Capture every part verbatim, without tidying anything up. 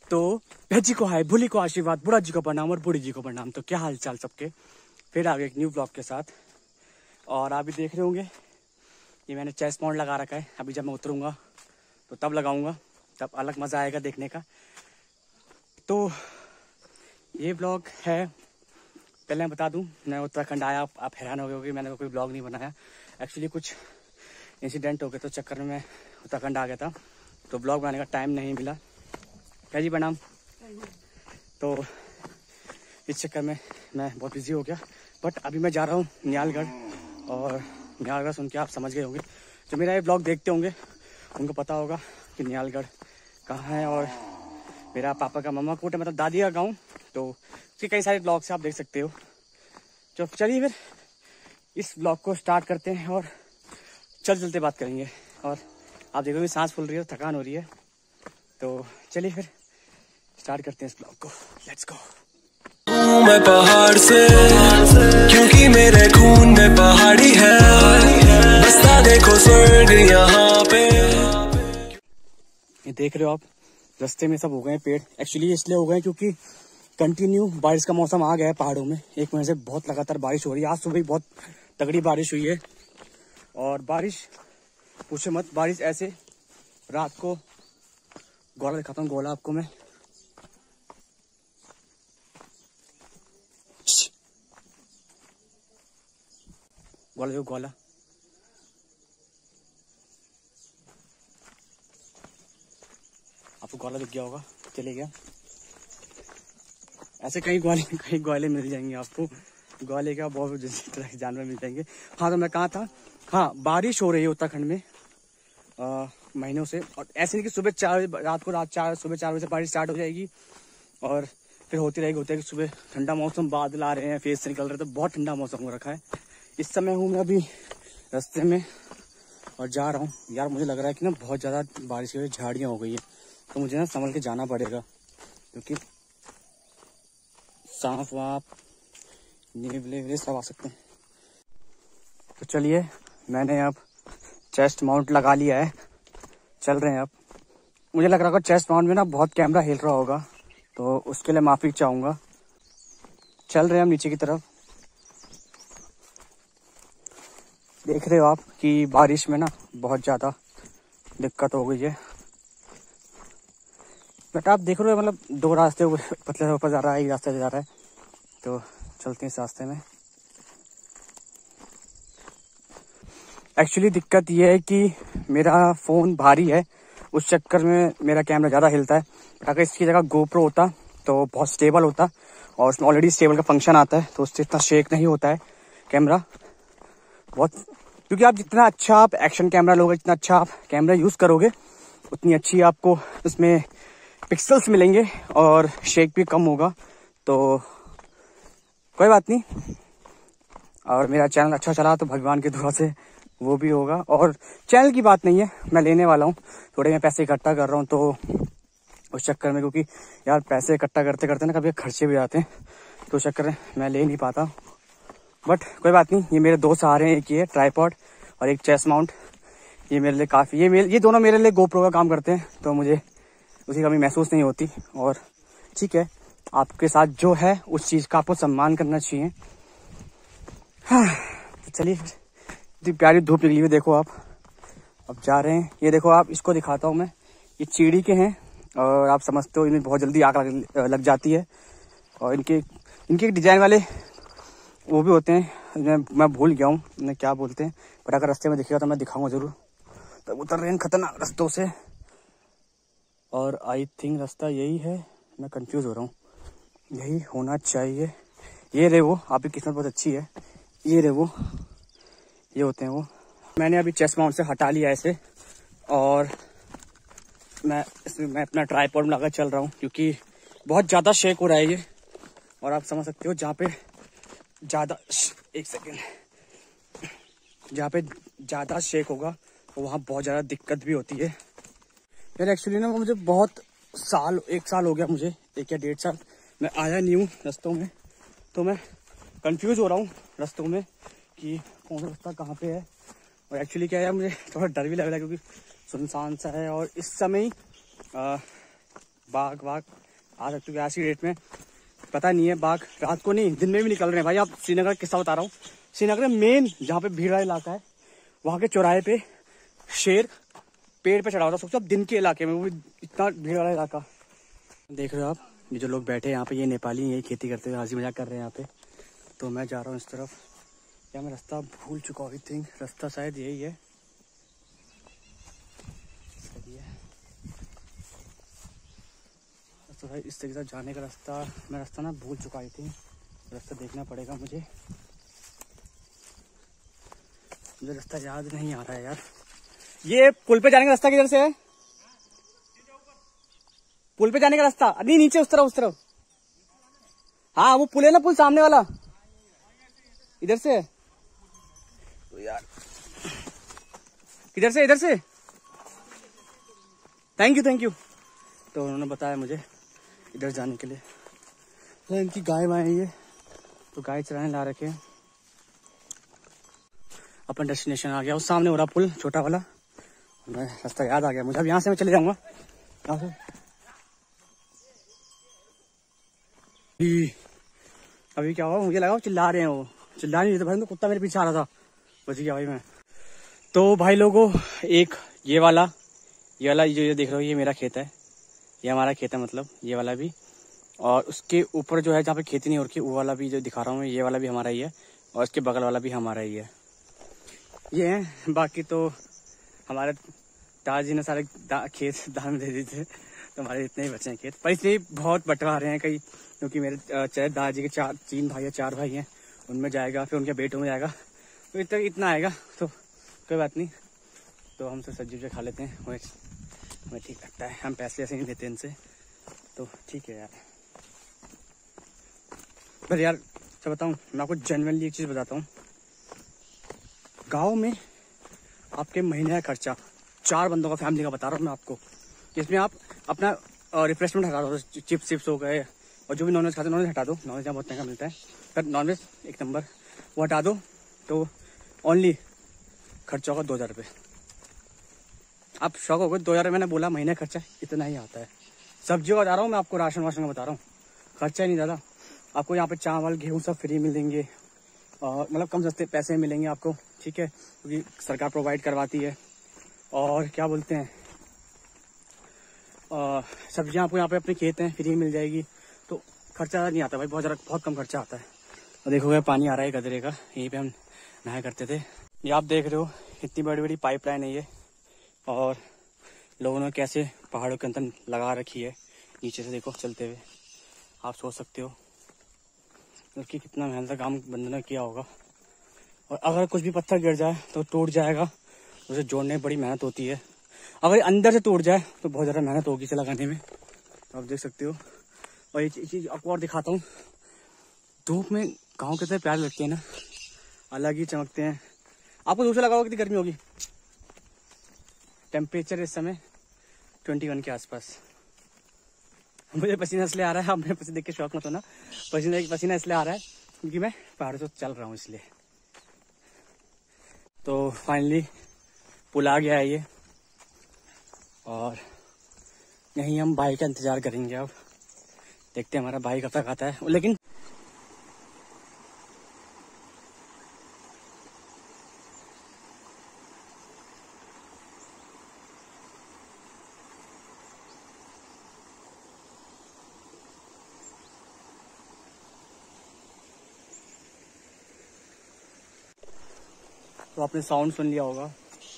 तो भैजी को हाय, भूली को आशीर्वाद, बुढ़ा जी को प्रणाम और बूढ़ी जी को प्रणाम। तो क्या हाल चाल सबके, फिर आ गए एक न्यू ब्लॉग के साथ। और आप भी देख रहे होंगे ये मैंने चेस्ट माउंट लगा रखा है। अभी जब मैं उतरूँगा तो तब लगाऊंगा, तब अलग मज़ा आएगा देखने का। तो ये ब्लॉग है, पहले मैं बता दूं, मैं उत्तराखंड आया, आप हैरान हो गए कि मैंने कोई ब्लॉग नहीं बनाया। एक्चुअली कुछ इंसिडेंट हो गए तो चक्कर में मैं उत्तराखंड आ गया था, तो ब्लॉग बनाने का टाइम नहीं मिला। क्या जी प्रणाम। तो इस चक्कर में मैं बहुत बिजी हो गया। बट अभी मैं जा रहा हूँ निहालगढ़, और निहालगढ़ सुन के आप समझ गए होंगे, जो मेरा ये ब्लॉग देखते होंगे उनको पता होगा कि निहालगढ़ कहाँ है। और मेरा पापा का मम्मा कोट है, मतलब दादी का गाँव, तो उसके कई सारे ब्लॉग से आप देख सकते हो। तो चलिए फिर इस ब्लॉग को स्टार्ट करते हैं और चल चलते बात करेंगे। और आप देखोगे सांस फूल रही है, थकान हो रही है, तो चलिए फिर स्टार्ट करते हैं इस ब्लॉग को। Let's go. मैं पहाड़ से, क्योंकि मेरे खून में पहाड़ी है, बसता देखो स्वर्ग यहाँ पे। ये देख रहे हो आप, रास्ते में सब हो गए पेड़। एक्चुअली इसलिए हो गए क्योंकि कंटिन्यू बारिश का मौसम आ गया है पहाड़ों में। एक महीने से बहुत लगातार बारिश हो रही है। आज सुबह बहुत तगड़ी बारिश हुई है, और बारिश पूछे मत, बारिश ऐसे रात को, गोला दिखाता हूँ, गोला आपको मैं। गोला देखो, गोला आपको गोला दिख गया होगा, चले गया। ऐसे कई ग्वाले कई ग्वाले मिल जाएंगे आपको, ग्वाले का बहुत तरह के जानवर मिल जाएंगे। हाँ, तो मैं कहाँ था, हाँ, बारिश हो रही है उत्तराखंड में आ, महीनों से। और ऐसे नहीं कि सुबह चार रात को रात चार सुबह चार बजे से बारिश स्टार्ट हो जाएगी और फिर होती रहेगी होती रहेगी। सुबह ठंडा मौसम, बादल आ रहे हैं, फेस से निकल रहे, तो बहुत ठंडा मौसम हो रखा है। इस समय हूँ मैं अभी रास्ते में और जा रहा हूँ। यार मुझे लग रहा है कि ना बहुत ज़्यादा बारिश की वजह से झाड़ियाँ हो गई है, तो मुझे ना संभल के जाना पड़ेगा, क्योंकि सांप वाप नीले वीले सब आ सकते हैं। तो चलिए, मैंने अब चेस्ट माउंट लगा लिया है, चल रहे हैं अब। मुझे लग रहा होगा चेस्ट माउंट में ना बहुत कैमरा हिल रहा होगा, तो उसके लिए माफ़ी चाहूँगा। चल रहे हैं हम नीचे की तरफ। देख रहे हो आप कि बारिश में ना बहुत ज़्यादा दिक्कत हो गई है। बट आप देख रहे हो, मतलब दो रास्ते पतले से ऊपर जा रहा है, एक रास्ते से जा रहा है, तो चलते हैं इस रास्ते में। एक्चुअली दिक्कत ये है कि मेरा फ़ोन भारी है, उस चक्कर में मेरा कैमरा ज़्यादा हिलता है। बट अगर इसकी जगह गोप्रो होता तो बहुत स्टेबल होता, और उसमें ऑलरेडी स्टेबल का फंक्शन आता है, तो उससे इतना शेक नहीं होता है कैमरा बहुत। क्योंकि आप जितना अच्छा आप एक्शन कैमरा लोगे, जितना अच्छा आप कैमरा यूज़ करोगे, उतनी अच्छी आपको उसमें पिक्सल्स मिलेंगे और शेक भी कम होगा। तो कोई बात नहीं, और मेरा चैनल अच्छा चला तो भगवान की दुआ से वो भी होगा। और चैनल की बात नहीं है, मैं लेने वाला हूँ, थोड़े मैं पैसे इकट्ठा कर रहा हूँ, तो उस चक्कर में, क्योंकि यार पैसे इकट्ठा करते करते ना कभी खर्चे भी आते हैं, तो उस चक्कर में मैं ले नहीं पाता। बट कोई बात नहीं, ये मेरे दो सहारे हैं, एक ये ट्राइपॉड और एक चेस्ट माउंट। ये मेरे लिए काफ़ी, ये मेरे ये दोनों मेरे लिए गोप्रो का काम करते हैं, तो मुझे उसकी कमी महसूस नहीं होती। और ठीक है, आपके साथ जो है उस चीज़ का आपको सम्मान करना चाहिए। हाँ, तो चलिए, इतनी प्यारी धूप निकली हुई देखो आप। अब जा रहे हैं, ये देखो आप, इसको दिखाता हूँ मैं। ये चीड़ी के हैं, और आप समझते हो इन्हें बहुत जल्दी आग लग, लग जाती है। और इनके इनके डिज़ाइन वाले वो भी होते हैं, मैं मैं भूल गया हूँ इन्हें क्या बोलते हैं, पर अगर रास्ते में दिखेगा तो मैं दिखाऊंगा ज़रूर। तो उतर रहे हैं खतरनाक रास्तों से, और आई थिंक रास्ता यही है, मैं कंफ्यूज हो रहा हूँ, यही होना चाहिए। ये रहे वो, आपकी किस्मत बहुत अच्छी है, ये रहे वो, ये होते हैं वो। मैंने अभी चेस्ट माउंट से हटा लिया ऐसे, और मैं इसमें मैं अपना ट्राइपॉड में लगा चल रहा हूँ, क्योंकि बहुत ज़्यादा शेक हो रहा है ये। और आप समझ सकते हो, जहाँ पे ज़्यादा, एक सेकेंड, जहाँ पे ज़्यादा शेक होगा तो वहाँ बहुत ज़्यादा दिक्कत भी होती है। यार एक्चुअली ना मुझे बहुत साल, एक साल हो गया मुझे, एक या डेढ़ साल मैं आया नहीं हूँ रास्तों में, तो मैं कंफ्यूज हो रहा हूँ रास्तों में कि कौन सा रास्ता कहाँ पे है। और एक्चुअली क्या है, मुझे थोड़ा डर भी लग रहा है, क्योंकि सुनसान सा है, और इस समय बाघ बाघ आ सकते हो आज की डेट में पता नहीं है। बाघ रात को नहीं दिन में भी निकल रहे हैं भाई। आप श्रीनगर का किस्सा बता रहा हूँ। श्रीनगर में मेन जहाँ पे भीड़ वाला इलाका है वहाँ के चौराहे पे शेर पेड़ पे चढ़ा हुआ था। सोचो अब दिन के इलाके में वो भी इतना भीड़ वाला इलाका। देख रहे हो आप ये जो लोग बैठे हैं यहाँ पे, ये नेपाली यही खेती करते हुए हंसी मजाक कर रहे हैं यहाँ पे। तो मैं जा रहा हूँ इस तरफ। क्या मैं रास्ता भूल चुका हूँ? आई थिंक रास्ता शायद यही है। तो भाई इस तरीके से जाने का रास्ता मैं रास्ता ना भूल चुका ही थी। रास्ता देखना पड़ेगा मुझे। मुझे रास्ता याद नहीं आ रहा है यार। ये पुल पे जाने का रास्ता किधर से है? पुल पे जाने का रास्ता नहीं, नीचे उस तरफ उस तरफ। हाँ वो पुल है ना, पुल सामने वाला इधर से है। तो यार किधर से? इधर से। Thank you thank you. तो उन्होंने बताया मुझे इधर जाने के लिए। तो इनकी गाय वाय है ये, तो गाय चराने ला रखे हैं। अपन डेस्टिनेशन आ गया, उस सामने हो रहा पुल छोटा वाला। मैं रास्ता याद आ गया मुझे। अब यहाँ से मैं चले जाऊंगा यहाँ से। अभी क्या हुआ? मुझे लगा वो चिल्ला रहे हैं। वो चिल्ला नहीं रहे थे भाई, तो कुत्ता मेरे पीछे आ रहा था। बच गया भाई मैं। तो भाई लोगों एक ये वाला ये वाला जो ये देख रहे हो ये मेरा खेत है। ये हमारा खेत है, मतलब ये वाला भी। और उसके ऊपर जो है जहाँ पे खेती नहीं हो रखी वो वाला भी जो दिखा रहा हूँ मैं, ये वाला भी हमारा ही है। और इसके बगल वाला भी हमारा ही है। ये है। बाकी तो हमारे दादाजी ने सारे दा, खेत दान में दे दिए थे, तो हमारे इतने ही बचे हैं खेत। पर इसलिए बहुत बंटवा रहे हैं कई, क्योंकि मेरे चाहे दादाजी के चार तीन भाई है चार भाई हैं, उनमें जाएगा, फिर उनके बेटों में जाएगा, तो इतना इतना आएगा। तो कोई बात नहीं। तो हम सब सब्जी वब्जी खा लेते हैं, हमें हमें ठीक लगता है। हम पैसे ऐसे नहीं देते इनसे, तो ठीक है यार। पर यार क्या बताऊँ मैं आपको, जेन्युइनली एक चीज़ बताता हूँ। गांव में आपके महीने का खर्चा चार बंदों का फैमिली का बता रहा हूँ मैं आपको, जिसमें आप अपना रिफ्रेशमेंट हटा दो, चिप्स चिप्स हो गए, और जो भी नॉनवेज खाते नॉनवेज हटा दो। नॉनवेज यहाँ बहुत महंगा मिलता है, पर नॉनवेज एक नंबर, वो हटा दो तो ओनली खर्चा होगा दो हज़ार रुपये। आप शौक हो गए, दो हज़ार मैंने बोला महीने खर्चा इतना ही आता है। सब्जियों का बता रहा हूँ मैं आपको, राशन वाशन का बता रहा हूँ, खर्चा ही नहीं ज़्यादा। आपको यहाँ पे चावल गेहूँ सब फ्री मिलेंगे, और मतलब कम सस्ते पैसे मिलेंगे आपको, ठीक है, क्योंकि सरकार प्रोवाइड करवाती है। और क्या बोलते हैं, सब्जियाँ आपको यहाँ पे अपने खेत हैं फ्री मिल जाएगी, तो खर्चा नहीं आता भाई, बहुत ज़्यादा बहुत कम खर्चा आता है। और देखोगे पानी आ रहा है गदरे का, यहीं पे हम नहाया करते थे। ये आप देख रहे हो इतनी बड़ी बड़ी पाइपलाइन है ये, और लोगों ने कैसे पहाड़ों के अंदर लगा रखी है नीचे से, देखो चलते हुए। आप सोच सकते हो कि कितना मेहनत का काम बंदे ने किया होगा। और अगर कुछ भी पत्थर गिर जाए तो टूट जाएगा, उसे जोड़ने में बड़ी मेहनत होती है। अगर अंदर से टूट जाए तो बहुत ज़्यादा मेहनत होगी इसे लगाने में, तो आप देख सकते हो। और ये चीज़ आपको और दिखाता हूँ, धूप में गाँव के तरह प्यार लगते हैं ना, अलग ही चमकते हैं। आपको दूसरा लगा होगा कितनी गर्मी होगी। टेम्परेचर इस समय इक्कीस के आसपास। मुझे पसीना इसलिए आ रहा है, अब मैं पसीने देख के शौक मत होना, पसीना पसीना इसलिए आ रहा है क्योंकि मैं पहाड़ों से चल रहा हूँ इसलिए। तो फाइनली पुल आ गया है ये, और यहीं हम भाई का इंतजार करेंगे। अब देखते हैं हमारा भाई कब तक आता है। लेकिन तो आपने साउंड सुन लिया होगा,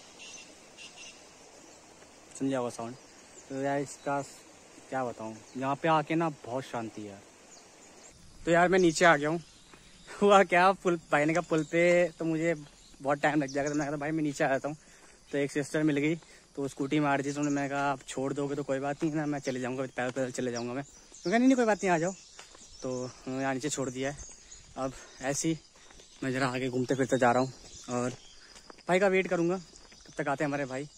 सुन लिया होगा साउंड। तो यार इसका क्या बताऊँ, यहाँ पे आके ना बहुत शांति है। तो यार मैं नीचे आ गया हूँ। हुआ क्या, पुल भाई ने कहा पुल पे तो मुझे बहुत टाइम लग जाएगा, तो मैं कहा भाई मैं नीचे आ जाता हूँ। तो एक सिस्टर मिल गई, तो स्कूटी मार दी, तो उन्होंने मैं कहा आप छोड़ दोगे तो कोई बात नहीं ना, मैं चले जाऊँगा, पैदल पैदल चले जाऊँगा मैं। तो कहा नहीं नहीं कोई बात नहीं, आ जाओ। तो उन्होंने यहाँ नीचे छोड़ दिया है। अब ऐसे ही मैं ज़रा आगे घूमते फिरते जा रहा हूँ, और भाई का वेट करूँगा कब तक आते हैं हमारे भाई,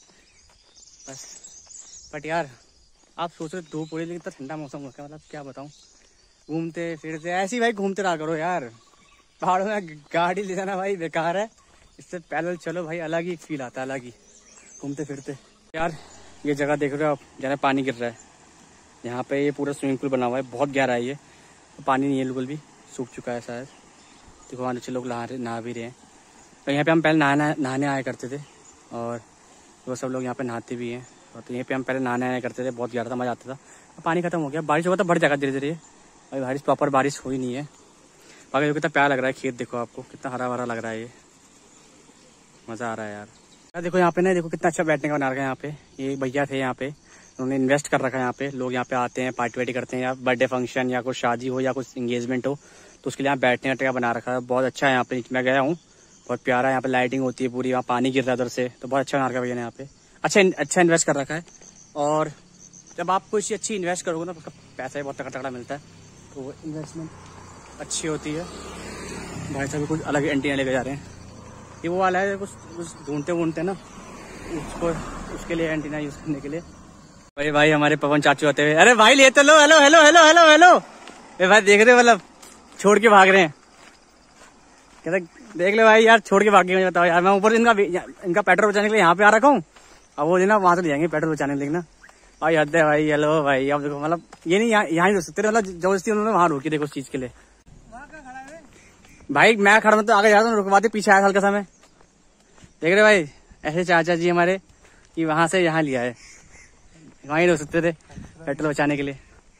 बस। बट यार आप सोच रहे धूप पड़ी, लेकिन इतना ठंडा मौसम हो गया, मतलब क्या बताऊँ। घूमते फिरते ऐसे ही भाई घूमते रहा करो यार। पहाड़ों में गाड़ी ले जाना भाई बेकार है, इससे पैदल चलो भाई, अलग ही फील आता है, अलग ही घूमते फिरते। यार ये जगह देख रहे हो आप, जहाँ पानी गिर रहा है, यहाँ पे ये पूरा स्विमिंग पूल बना हुआ है, बहुत गहरा है ये, पानी नहीं है बिल्कुल भी, सूख चुका है शायद। देखो वहाँ नीचे लोग नहा नहा भी रहे हैं। तो यहाँ पे हम पहले नहाना नहाने आया करते थे और वो सब लोग यहाँ पे नहाते भी हैं। तो यहीं पे हम पहले नहाने आया करते थे, बहुत गहरा था, मज़ा आता था। पानी खत्म हो गया, बारिश होगा तो बढ़ जाएगा धीरे धीरे। अभी बारिश प्रॉपर बारिश हुई नहीं है। बाकी देखो कितना प्यारा लग रहा है खेत, देखो आपको कितना हरा भरा लग रहा है, ये मज़ा आ रहा है यार। यार देखो यहाँ पे ना, देखो कितना अच्छा बैठने का बना रखा है यहाँ पे। ये भैया थे यहाँ पे, उन्होंने इन्वेस्ट कर रखा है यहाँ पे। लोग यहाँ पे आते हैं, पार्टी वार्टी करते हैं, या बर्थडे फंक्शन या कोई शादी हो या कुछ इंगेजमेंट हो तो उसके लिए यहाँ बैठने का जगह बना रखा है। बहुत अच्छा है यहाँ पे, मैं गया हूँ, बहुत प्यारा है यहाँ पे। लाइटिंग होती है पूरी, वहाँ पानी गिर रहा है उधर से, तो बहुत अच्छा बना रखा है भैया ने यहाँ पे। अच्छा अच्छा इन्वेस्ट कर रखा है। और जब आप कोई अच्छी इन्वेस्ट करोगे ना, उसका पैसा भी बहुत तगड़ा तगड़ा मिलता है, तो वो इन्वेस्टमेंट अच्छी होती है। भाई साहब कुछ अलग एंटीना लेके जा रहे हैं, ये वो वाला है कुछ कुछ ढूंढते ढूंढते ना उसको, उसके लिए एंटीना यूज करने के लिए। भाई भाई हमारे पवन चाचू आते हुए, अरे भाई ले तो लो, hello hello hello hello hello. अरे भाई देख रहे हो, मतलब छोड़ के भाग रहे हैं। कहते देख ले भाई यार, छोड़ के भाग गए, बताओ यार। मैं ऊपर इनका इनका पेट्रोल बचाने के लिए यहाँ पे आ रखा हूँ, अब वो ना वहां से ले जाएंगे पेट्रोल बचाने के लिए ना। भाई हद है भाई, हेलो भाई। अब देखो मतलब ये नहीं यहाँ ही रुक सकते, मतलब जबरदस्ती उन्होंने वहां रोकी, देखो उस चीज के लिए। भाई मैं खड़ा, तो आगे जाता हूँ, रुकवाते पीछे आया हल्का समय। देख रहे भाई, ऐसे चाचा जी हमारे कि वहां से यहाँ लिया है, वहीं रुक सकते थे पेट्रोल बचाने के लिए।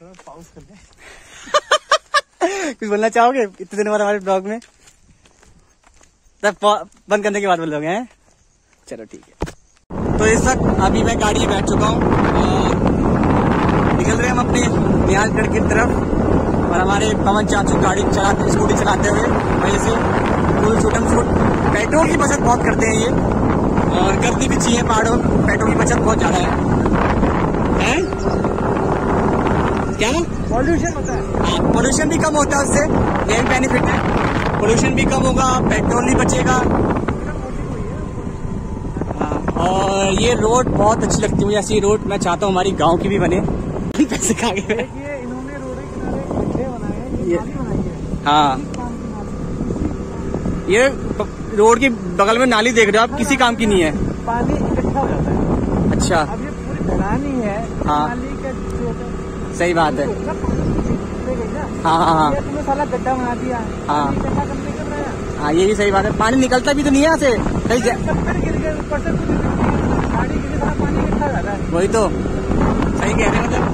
कुछ बोलना चाहोगे इतने दिन बाद हमारे ब्लॉग में? तब बंद करने के बाद बोलोगे हैं? चलो ठीक है। तो इस वक्त अभी मैं गाड़ी में बैठ चुका हूँ और निकल रहे हम अपने निहालगढ़ की तरफ। और हमारे पवन चाचू गाड़ी चलाते स्कूटी चलाते हुए वहीं से फुल छूटम छूट। पेट्रोल की बचत बहुत करते हैं ये, और करनी भी चाहिए पहाड़ों, पेट्रोल की बचत बहुत ज्यादा है, है? क्या पॉल्यूशन होता है? हाँ, पॉल्यूशन भी कम होता है उससे, ये बेनिफिट है। पॉल्यूशन भी कम होगा, पेट्रोल भी बचेगा। हाँ, और ये रोड बहुत अच्छी लगती है मुझे, ऐसी रोड मैं चाहता हूँ हमारी गांव की भी बने। पैसे खा गए इन्होंने, रोड के किनारे गड्ढे बनाए हैं, ये नाली बनाई है। हाँ, ये रोड के बगल में नाली देख रहे हो आप, किसी काम की नहीं है, पानी इकट्ठा हो जाता है। अच्छा, अब ये पूरी ढलान ही है। हाँ, नाली का सही बात है। हाँ हाँ हाँ, तुमने साला गड्ढा बना दिया। हाँ हाँ, ये भी सही बात है। पानी निकलता भी तो नहीं है यहाँ से कहीं, वही तो सही कह रहे हैं, मतलब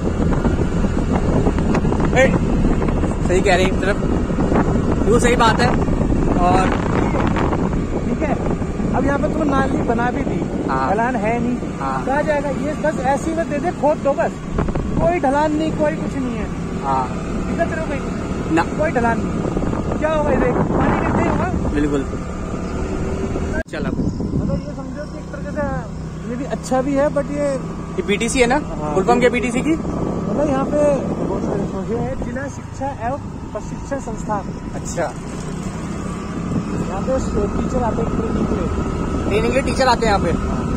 सही कह रहे हैं तरफ, वो सही बात है। और ठीक है, अब यहाँ पे तुम नाली बना भी दी, ढलान है नहीं, कहा जाएगा ये बस ऐसी में दे दे, खोद दो बस, कोई ढलान नहीं, कोई कुछ नहीं है। हाँ, ना कोई ढलान नहीं, क्या होगा इधर, पानी गिरते होगा बिल्कुल। चलो मतलब ये समझो कि एक तरह से ये भी अच्छा भी है, बट ये ये पीटीसी है ना, फुलपम के पीटीसी की, मतलब यहाँ पे है जिला शिक्षा एवं प्रशिक्षण संस्थान। अच्छा, यहाँ पे टीचर आते हैं ट्रेनिंग के लिए, ट्रेनिंग के लिए टीचर आते हैं यहाँ पे।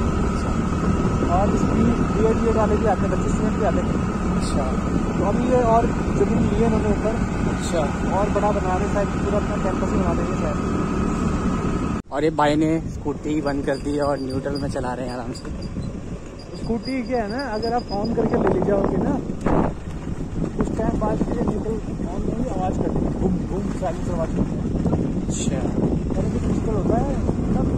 और बी एड बी एड वाले भी आते हैं, बच्चे स्टूडेंट भी आते हैं। अच्छा, तो अभी ये और जमीन लिए उन्होंने ऊपर। अच्छा, और बड़ा बना रहे शायद, पूरा अपना कैंपस ही बना देंगे शायद। और ये भाई ने स्कूटी बंद कर दी और न्यूट्रल में चला रहे हैं आराम से। स्कूटी क्या है ना, अगर आप ऑन करके ले जाओगे ना, कुछ टाइम बाद फिर न्यूट्रल ऑन में ही आवाज करती है, घूम घूम चालीस आवाज करती है। अच्छा, अरे कुछ मुश्किल होता है तब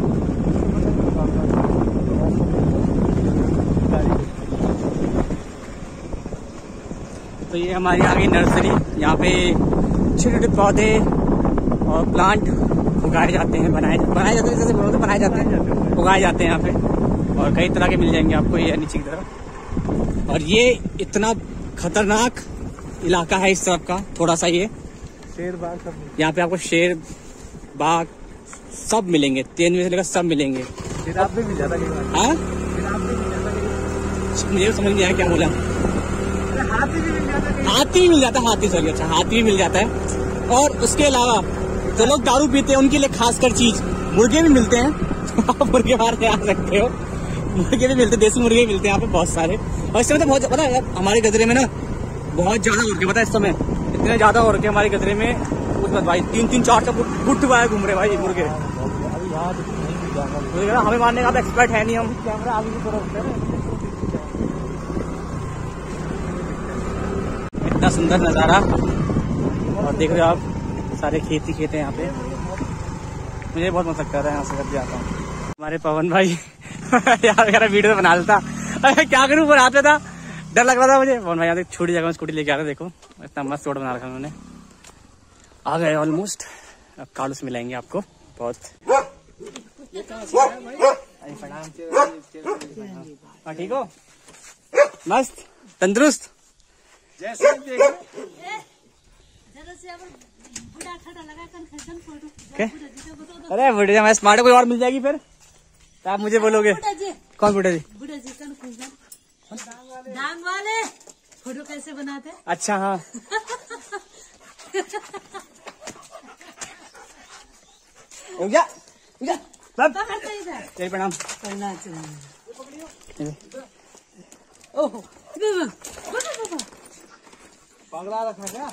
तो ये हमारी आ गई नर्सरी। यहाँ पे छोटे छोटे पौधे और प्लांट उगाए जाते हैं, बनाए बनाए जाते हैं, जैसे बोलो तो बनाए जाते हैं, उगाए जाते हैं यहाँ पे। और कई तरह के मिल जाएंगे आपको ये नीचे की तरफ। और ये इतना खतरनाक इलाका है इस तरफ का, थोड़ा सा ये शेर बाग सब, यहाँ पे आपको शेर बाग सब मिलेंगे, तेन में से लेकर सब मिलेंगे। जिराफ भी मिल जाता है। हाँ, मुझे समझ नहीं आया क्या बोला। हाथी भी मिल जाता है, हाथी भी मिल जाता है, हाथी सॉरी, अच्छा हाथी भी मिल जाता है। और उसके अलावा जो लोग दारू पीते हैं उनके लिए खासकर चीज मुर्गे भी मिलते हैं। आप मुर्गे मार के आ सकते हो, मुर्गे भी मिलते हैं, देसी मुर्गे भी मिलते हैं यहाँ पे बहुत सारे। और इस समय तो बहुत पता है हमारे गदरे में ना बहुत ज्यादा हो रखे, पता है इस समय इतने ज्यादा हो रखे हमारे गदरे में, कुछ भाई तीन तीन चार चार फुट हुआ है घूम रहे भाई मुर्गे। हमें मारने का तो एक्सपर्ट है नहीं हम। कैमरा आगे की तरफ कितना सुंदर नज़ारा। और देख रहे हो आप, सारे खेत ही खेत हैं यहाँ पे। मुझे बहुत मजा कर रहा है यहाँ से जब भी आता हूँ। हमारे पवन भाई यार मेरा वीडियो बना लेता, अरे क्या करूँ, वो रात में था, डर लग रहा था मुझे। पवन भाई यहाँ छोटी जगह में स्कूटी लेके आ रहा है, देखो इतना मस्त रोड बना रखा है उन्होंने। आ गए ऑलमोस्ट, अब कालू से मिलाएंगे आपको बहुत। ठीक हो, मस्त तंदुरुस्त। अरे बुढ़िया मैं स्मार्ट, कोई और मिल जाएगी फिर तो आप मुझे बोलोगे। कौन बुढ़ा जी? बुढ़ा जी डांग वाले फोटो कैसे बनाते? अच्छा हाँ। उजा, उजा, तेरी प्रणाम। ओहो पगला रखा क्या?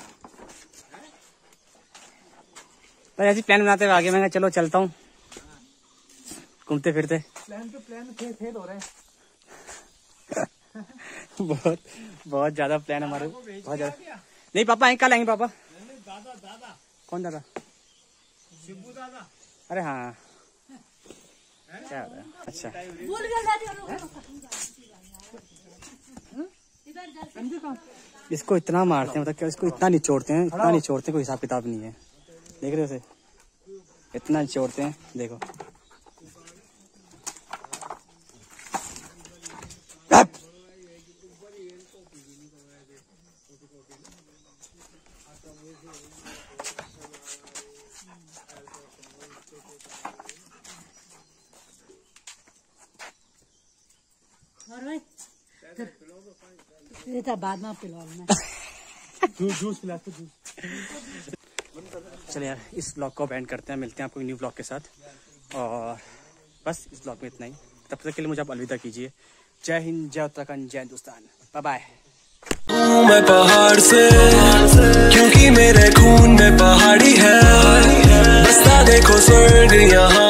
ऐसी प्लान बनाते हुए आगे, मैं चलो चलता हूँ घूमते फिरते। प्लान तो प्लान फेल फेल हो रहे हैं। बहुत बहुत ज्यादा प्लान हमारे, बहुत ज्यादा। नहीं पापा आएंगे, कल आएंगे पापा। दादा दादा कौन दादा? शिबू दादा। अरे हाँ क्या हो रहा है? अच्छा इसको इतना मारते हैं, मतलब क्या इसको इतना निचोड़ते हैं, इतना निचोड़ते हैं, कोई हिसाब किताब नहीं है। देख रहे हो उसे, इतना निचोड़ते हैं, देखो। और भाई ये तो बाद में पिलाओ मैं। जूस जूस पिला तो जूस। चलिए यार, इस ब्लॉग को एंड करते हैं, मिलते हैं आपको न्यू ब्लॉग के साथ। और बस इस ब्लॉग में इतना ही, तब तक के लिए मुझे आप अलविदा कीजिए। जय हिंद, जय उत्तराखंड, जय हिंदुस्तान, बाय बाय। मैं पहाड़ से, क्योंकि मेरे खून में पहाड़ी है, बसता देखो स्वर्ग यहाँ।